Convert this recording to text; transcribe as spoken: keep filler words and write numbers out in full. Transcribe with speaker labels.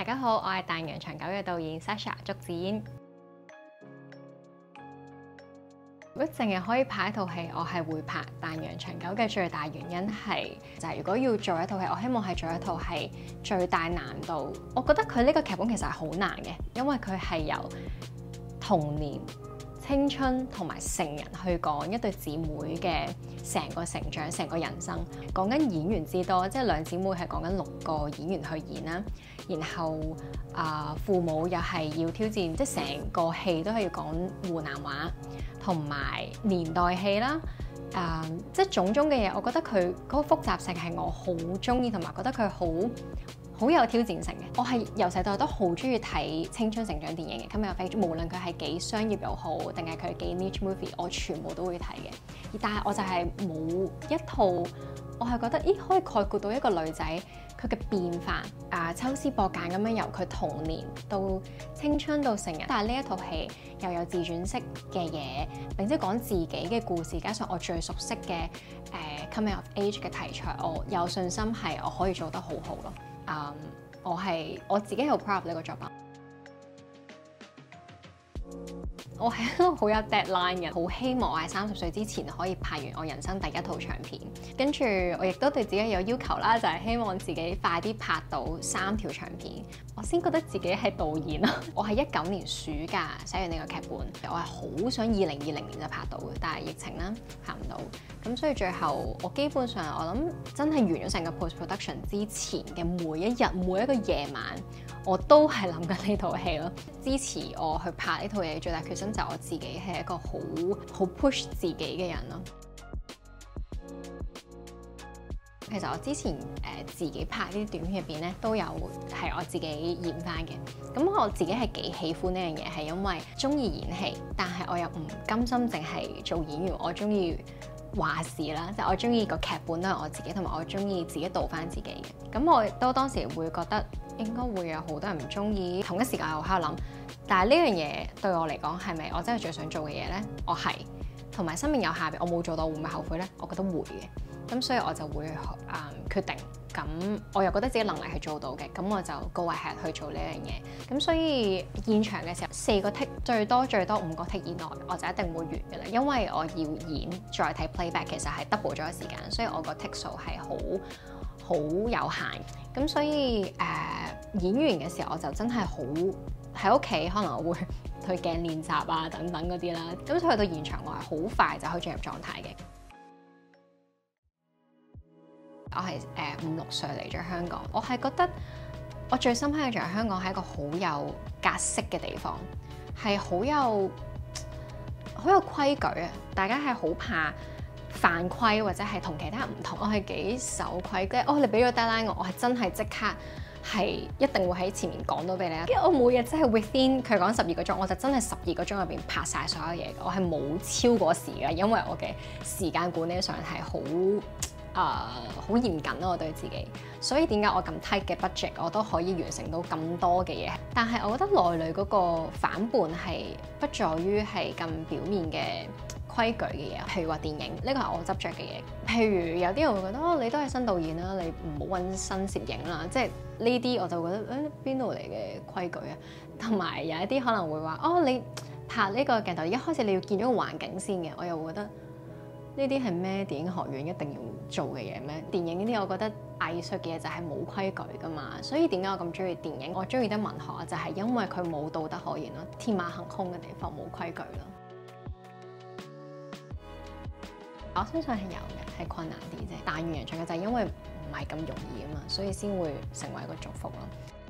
Speaker 1: 大家好，我係彈揚長久嘅導演 Sasha 祝子嫣。如果淨係可以拍一套戲，我係會拍彈揚長久嘅最大原因係就係、是、如果要做一套戲，我希望係做一套係最大難度。我覺得佢呢個劇本其實係好難嘅，因為佢係由童年、青春同埋成人去講一對姊妹嘅成個成長、成個人生。講緊演員之多，即係兩姊妹係講緊六個演員去演啦。然後啊、呃，父母又係要挑戰，即係成個戲都係要講湖南話，同埋年代戲啦。啊、呃，即係種種嘅嘢，我覺得佢嗰個複雜性係我好中意，同埋覺得佢好好有挑戰性嘅。我係由細到大都好中意睇青春成長電影嘅，Coming of Age，無論佢係幾商業又好，定係佢幾 niche movie，我全部都會睇嘅。而但係我就係冇一套，我係覺得咦可以概括到一個女仔佢嘅變化啊，抽絲剝繭咁樣由佢童年到青春到成人。但係呢一套戲又有自傳式嘅嘢，並且講自己嘅故事，加上我最熟悉嘅誒、呃、Coming of Age 嘅題材，我有信心係我可以做得好好咯。Um, 我係我自己好 proud 呢個作品。我係一個好有 deadline 嘅，好希望我喺三十歲之前可以拍完我人生第一套長片。跟住我亦都對自己有要求啦，就係、是、希望自己快啲拍到三條長片，我先覺得自己係導演咯。我係一九年暑假寫完呢個劇本，我係好想二零二零年就拍到嘅，但係疫情啦拍唔到，咁所以最後我基本上我諗真係完咗成個 post production 之前嘅每一日每一個夜晚，我都係諗緊呢套戲咯。支持我去拍呢套嘢最大決心就係我自己係一個好好 push 自己嘅人咯。其實我之前誒、呃、自己拍呢啲短片入邊咧，都有係我自己演翻嘅。咁我自己係幾喜歡呢樣嘢，係因為中意演戲，但係我又唔甘心淨係做演員，我中意話事啦，即係我中意個劇本都係我自己，同埋我中意自己導翻自己嘅。咁我亦都當時會覺得應該會有好多人唔中意。同一時間我喺度諗，但係呢樣嘢對我嚟講係咪我真係最想做嘅嘢呢？我係，同埋生命有下邊，我冇做到會唔會後悔呢？我覺得會嘅。咁所以我就會誒、嗯、決定，咁我又覺得自己能力係做到嘅，咁我就 go ahead去做呢樣嘢。咁所以現場嘅時候，四個 take 最多最多五個 take 以內，我就一定會完嘅啦。因為我要演再睇 playback，其實係 double 咗嘅時間，所以我個 take 數係好好有限。咁所以誒、呃、演員嘅時候，我就真係好喺屋企，可能我會去鏡練習啊等等嗰啲啦。咁所以去到現場，我係好快就可以進入狀態嘅。我係誒五六歲嚟咗香港，我係覺得我最深刻嘅就係香港係一個好有格式嘅地方，係好有好有規矩啊！大家係好怕犯規或者係同其他人唔同，我係幾守規矩。哦，你俾咗 deadline 我，我係真係即刻係一定會喺前面講到俾你。跟住我每日真係 within 佢講十二個鐘，我就真係十二個鐘入邊拍晒所有嘢，我係冇超過時嘅，因為我嘅時間管理上係好。誒好、uh, 嚴謹咯，我對自己，所以點解我咁 tight 嘅 budget 我都可以完成到咁多嘅嘢？但係我覺得內裏嗰個反叛係不在於係咁表面嘅規矩嘅嘢，譬如話電影呢個係我執着嘅嘢。譬如有啲人會覺得哦，你都係新導演啦，你唔好揾新攝影啦，即係呢啲我就覺得誒邊度嚟嘅規矩啊？同埋有一啲可能會話哦，你拍呢個鏡頭一開始你要見咗個環境先嘅，我又會覺得。呢啲係咩電影學院一定要做嘅嘢咩？電影呢啲我覺得藝術嘅嘢就係冇規矩噶嘛，所以點解我咁中意電影？我中意得文學就係因為佢冇道德可言咯，天馬行空嘅地方冇規矩咯。我相信係有嘅，係困難啲啫。但願人長嘅就係因為唔係咁容易啊嘛，所以先會成為一個祝福咯。